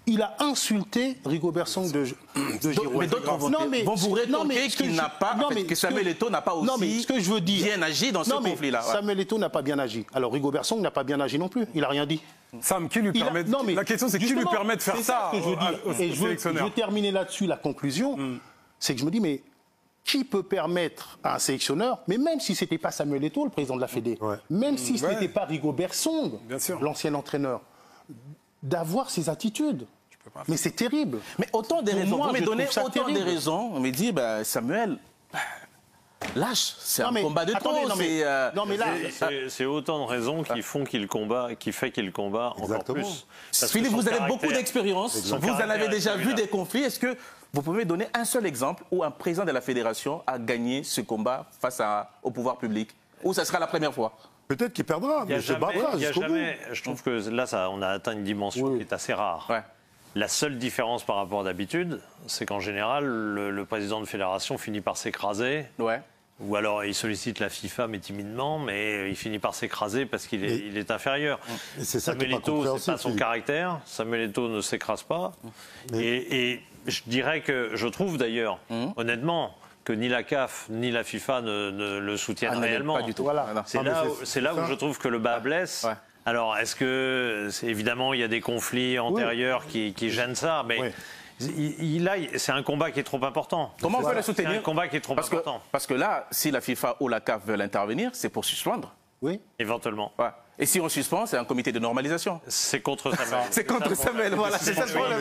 il a insulté Rigobert Song de Giroud. Mais d'autres vont vous rétorquer que Samuel Eto'o n'a pas aussi bien agi dans ce conflit-là. Samuel Eto'o n'a pas bien agi. Alors Rigobert Song n'a pas bien agi non plus. Il n'a rien dit. Sam, qui lui permet la question, c'est qui lui permet de faire ça que je dis. Et je veux terminer là-dessus. La conclusion, c'est que je me dis, mais qui peut permettre à un sélectionneur, mais même si ce n'était pas Samuel Eto'o, le président de la Fédé, même si ce n'était pas Rigobert Song, l'ancien entraîneur, d'avoir ces attitudes. Mais c'est terrible. Mais autant des raisons. Vous me donnez autant des raisons. On me dit, Samuel, lâche. C'est un combat de trop. C'est autant de raisons qui font qu'il combat, qui fait qu'il combat encore plus. Philippe, vous avez beaucoup d'expérience. Vous en avez déjà vu des conflits. Est-ce que vous pouvez donner un seul exemple où un président de la fédération a gagné ce combat face au pouvoir public? Ou ça sera la première fois? Peut-être qu'il perdra, mais je battra jusqu'au bout. Je trouve que là, on a atteint une dimension qui est assez rare. Ouais. La seule différence par rapport à d'habitude, c'est qu'en général, le président de fédération finit par s'écraser. Ouais. Ou alors il sollicite la FIFA, mais timidement, mais il finit par s'écraser parce qu'il est inférieur. Samuel Eto'o, c'est pas son caractère. Samuel Eto'o ne s'écrase pas. Et je dirais que, je trouve d'ailleurs, honnêtement, que ni la CAF ni la FIFA ne le soutiennent réellement. Pas du tout. Voilà. C'est là où je trouve que le bas blesse. Ouais. Alors, est-ce que, évidemment, il y a des conflits antérieurs qui gênent ça, mais c'est un combat qui est trop important. Comment on peut le soutenir? C'est un combat qui est trop important. Parce que là, si la FIFA ou la CAF veulent intervenir, c'est pour suspendre. Oui. Éventuellement. Ouais. Et si on suspend, c'est un comité de normalisation. C'est contre Samuel. C'est contre Samuel, voilà, c'est ça le problème.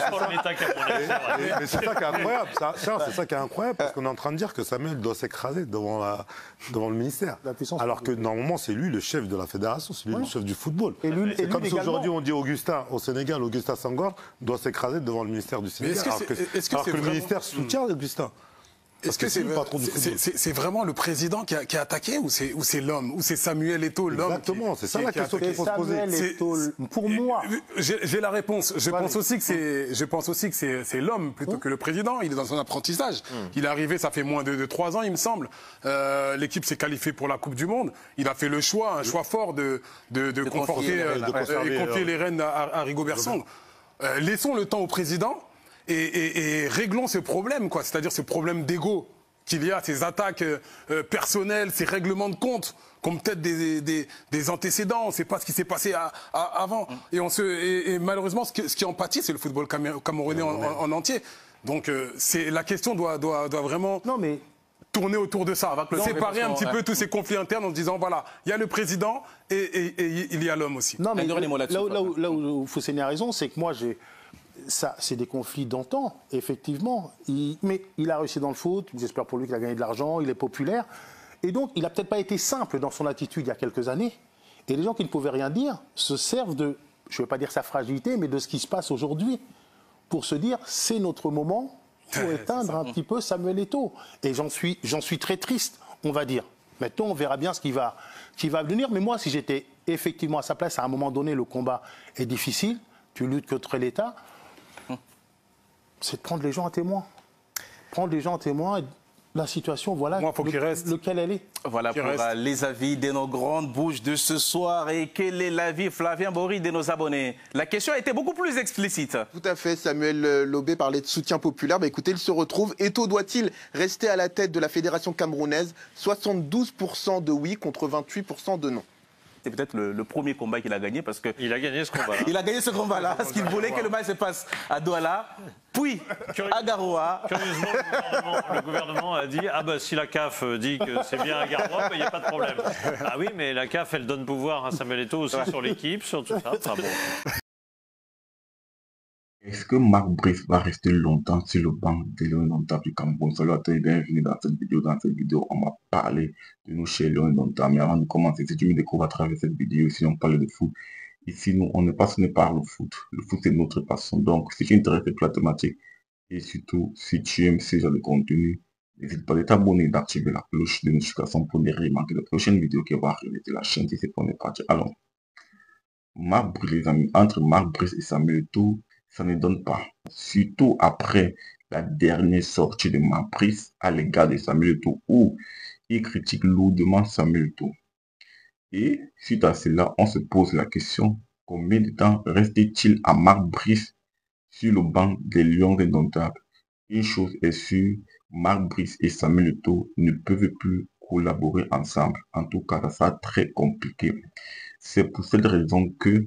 Mais c'est ça qui est incroyable. C'est ça qui est incroyable, parce qu'on est en train de dire que Samuel doit s'écraser devant le ministère. Alors que normalement, c'est lui le chef de la fédération, c'est lui le chef du football. C'est comme si aujourd'hui on dit Augustin, au Sénégal, Augustin Senghor doit s'écraser devant le ministère du Sénégal. Alors que le ministère soutient Augustin. Est-ce que c'est vraiment le président qui a attaqué ou c'est l'homme? Ou c'est Samuel Eto'o, l'homme? Exactement, c'est ça la question qu'il faut se poser. Pour moi. J'ai la réponse. Je pense aussi que c'est l'homme plutôt que le président. Il est dans son apprentissage. Il est arrivé, ça fait moins de 3 ans, il me semble. L'équipe s'est qualifiée pour la Coupe du Monde. Il a fait le choix, un choix fort de conforter et confier les rênes à Rigobert Song. Laissons le temps au président. Et réglons ce problème, quoi. C'est-à-dire ce problème d'ego qu'il y a, ces attaques personnelles, ces règlements de compte, comme peut-être des antécédents, on ne sait pas ce qui s'est passé avant. Et malheureusement, ce qui en pâtit, c'est le football camerounais en entier. Donc la question doit vraiment tourner autour de ça. Séparer un petit peu tous ces conflits internes en se disant, voilà, il y a le président et il y a l'homme aussi. Non, mais là où Fousseni a raison, c'est que moi, ça, c'est des conflits d'antan, effectivement. Mais il a réussi dans le foot, j'espère pour lui qu'il a gagné de l'argent, il est populaire. Et donc, il n'a peut-être pas été simple dans son attitude il y a quelques années. Et les gens qui ne pouvaient rien dire se servent de, je ne veux pas dire sa fragilité, mais de ce qui se passe aujourd'hui, pour se dire, c'est notre moment pour éteindre un petit peu Samuel Eto'o. Et j'en suis très triste, on va dire. Maintenant, on verra bien ce qui va venir. Mais moi, si j'étais effectivement à sa place, à un moment donné, le combat est difficile, tu luttes contre l'État, c'est de prendre les gens à témoin. Prendre les gens à témoin et la situation, voilà, lequel elle est. Voilà pour les avis de nos grandes bouches de ce soir. Et quel est l'avis, Flavien Bory, de nos abonnés? La question a été beaucoup plus explicite. Tout à fait, Samuel Lobé parlait de soutien populaire. Écoutez, il se retrouve. Eto'o doit-il rester à la tête de la fédération camerounaise? 72% de oui contre 28% de non. C'est peut-être le premier combat qu'il a gagné parce que... Il a gagné ce combat-là. Il a gagné ce combat-là parce qu'il voulait que le match se passe à Douala, puis à Garoua. Curieusement, le gouvernement a dit « Ah ben si la CAF dit que c'est bien à Garoua, il n'y a pas de problème. » Ah oui, mais la CAF, elle donne pouvoir à Samuel Eto'o aussi sur l'équipe, sur tout ça. Enfin, bon. Est-ce que Marc Brice va rester longtemps sur le banc des Lions Indomptables du Cameroun? Salut à tous et bienvenue dans cette vidéo. Dans cette vidéo, on va parler de nos chers Lions Indomptables. Mais avant de commencer, si tu me découvres à travers cette vidéo, ici on parle de foot. Ici, nous, on est passionné par le foot. Le foot, c'est notre passion. Donc, si tu es intéressé par la thématique et surtout, si tu aimes ce genre de contenu, n'hésite pas à t'abonner et d'activer la cloche de notification pour ne rien manquer de la prochaine vidéo qui va arriver de la chaîne. Si c'est pour ne pas partir. Alors, Marc Brice, les amis, entre Marc Brice et Samuel Eto'o, ça ne donne pas. Surtout après la dernière sortie de Marc Brice à l'égard de Samuel Eto'o où il critique lourdement Samuel Eto'o. Et suite à cela, on se pose la question, combien de temps restait-il à Marc Brice sur le banc des Lions indomptables, une chose est sûre, Marc Brice et Samuel Eto'o ne peuvent plus collaborer ensemble. En tout cas, ça sera très compliqué. C'est pour cette raison que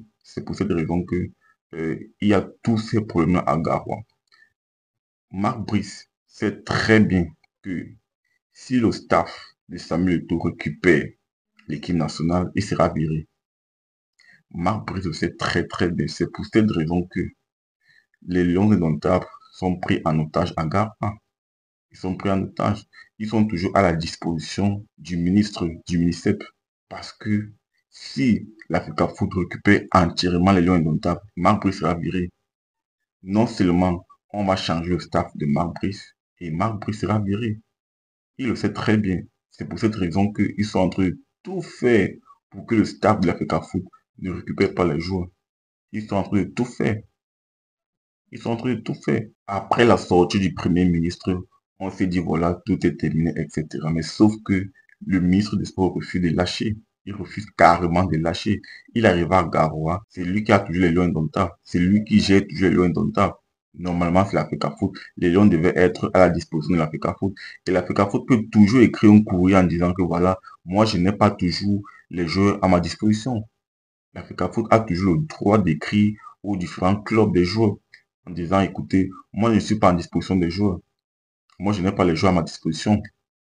il y a tous ces problèmes à Garoua. Marc Brice sait très bien que si le staff de Samuel Eto'o récupère l'équipe nationale, il sera viré. Marc Brice le sait très très bien. C'est pour cette raison que les Lions indomptables sont pris en otage à Gare 1. Ils sont pris en otage. Ils sont toujours à la disposition du ministre du MINICEP. Parce que si l'Africa Foot récupère entièrement les Lions indomptables, Marc Brice sera viré. Non seulement on va changer le staff de Marc Brice, et Marc Brice sera viré. Il le sait très bien. C'est pour cette raison qu'ils sont en train de tout faire pour que le staff de l'Africa Foot ne récupère pas les joueurs. Ils sont en train de tout faire. Ils sont en train de tout faire. Après la sortie du Premier ministre, on s'est dit voilà, tout est terminé, etc. Mais sauf que le ministre des Sports refuse de lâcher. Il refuse carrément de lâcher. Il arrive à Garoua. C'est lui qui a toujours les Lions indomptables. C'est lui qui gère toujours les Lions indomptables. Normalement, c'est l'Africa Foot. Les Lions devaient être à la disposition de l'Africa Foot. Et l'Africa Foot peut toujours écrire un courrier en disant que voilà, moi je n'ai pas toujours les joueurs à ma disposition. L'Africa Foot a toujours le droit d'écrire aux différents clubs des joueurs en disant écoutez, moi je ne suis pas en disposition des joueurs. Moi je n'ai pas les joueurs à ma disposition.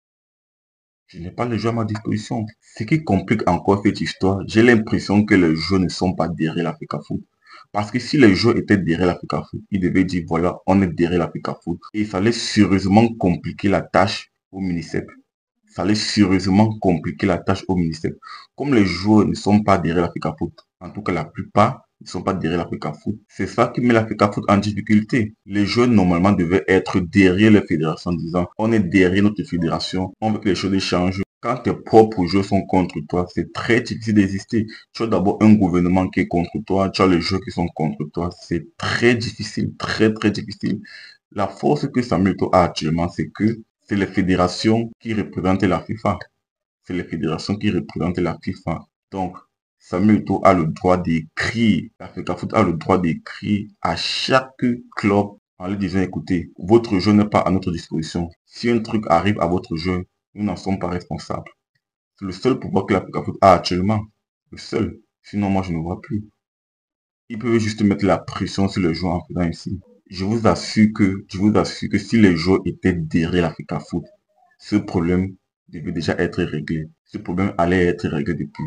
Je n'ai pas les joueurs à ma disposition. Ce qui complique encore cette histoire, j'ai l'impression que les joueurs ne sont pas derrière l'Africa Foot. Parce que si les joueurs étaient derrière l'Africa Foot, ils devaient dire voilà, on est derrière l'Africa Foot. Et ça allait sérieusement compliquer la tâche au MINICEP. Ça allait sérieusement compliquer la tâche au MINICEP. Comme les joueurs ne sont pas derrière l'Africa Foot, en tout cas la plupart ne sont pas derrière l'Africa Foot, c'est ça qui met l'Africa Foot en difficulté. Les joueurs normalement devaient être derrière les fédérations en disant on est derrière notre fédération, on veut que les choses changent. Quand tes propres joueurs sont contre toi, c'est très difficile d'exister. Tu as d'abord un gouvernement qui est contre toi, tu as les joueurs qui sont contre toi. C'est très difficile, très très difficile. La force que Samuel Eto'o a actuellement, c'est que c'est les fédérations qui représentent la FIFA. C'est les fédérations qui représentent la FIFA. Donc, Samuel Eto'o a le droit d'écrire, l'Africa Foot a le droit d'écrire à chaque club en lui disant écoutez, votre jeu n'est pas à notre disposition. Si un truc arrive à votre jeu, nous n'en sommes pas responsables. C'est le seul pouvoir que l'Africa Foot a actuellement. Le seul. Sinon, moi, je ne vois plus. Ils peuvent juste mettre la pression sur les joueurs en faisant ici. Je vous assure que si les joueurs étaient derrière l'Africa Foot, ce problème devait déjà être réglé. Ce problème allait être réglé depuis.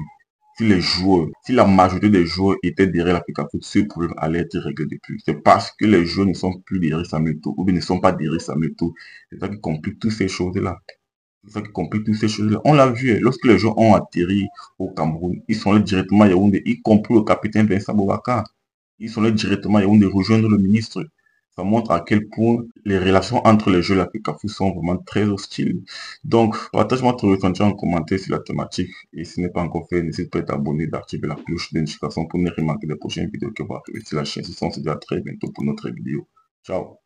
Si la majorité des joueurs étaient derrière l'Africa Foot, ce problème allait être réglé depuis. C'est parce que les joueurs ne sont plus derrière Samuel Eto'o, ou bien ne sont pas derrière Samuel Eto'o. C'est ça qui complique toutes ces choses-là. C'est ça qui complique toutes ces choses-là. On l'a vu, lorsque les joueurs ont atterri au Cameroun, ils sont allés directement à Yaoundé, y compris le capitaine Vincent Boubacar. Ils sont allés directement à Yaoundé rejoindre le ministre. Ça montre à quel point les relations entre les joueurs de l'Africa Foot sont vraiment très hostiles. Donc, partage-moi ton ressenti en commentaire sur la thématique. Et si ce n'est pas encore fait, n'hésite pas à t'abonner, d'activer la cloche de notification pour ne rien manquer des prochaines vidéos que vous arriver sur la chaîne. Sinon, on se dit à très bientôt pour notre vidéo. Ciao.